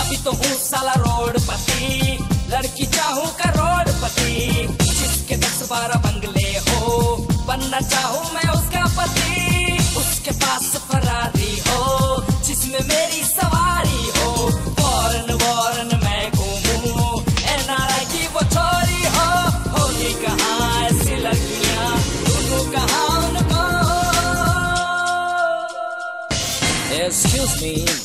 अभी तो हूँ साला रोडपति, लड़की चाहूँ करोड़पति, जिसके 10-12 बंगले हो, बनना चाहूँ मैं उसका पति। उसके पास फरारी हो, जिसमें मेरी सवारी हो, फॉरेन वॉरेन मैं घूमूं, एनआरआई की वो छोरी हो। होगी कहाँ ऐसी लड़कियाँ, ढूंढूं कहाँ उनको। Excuse me,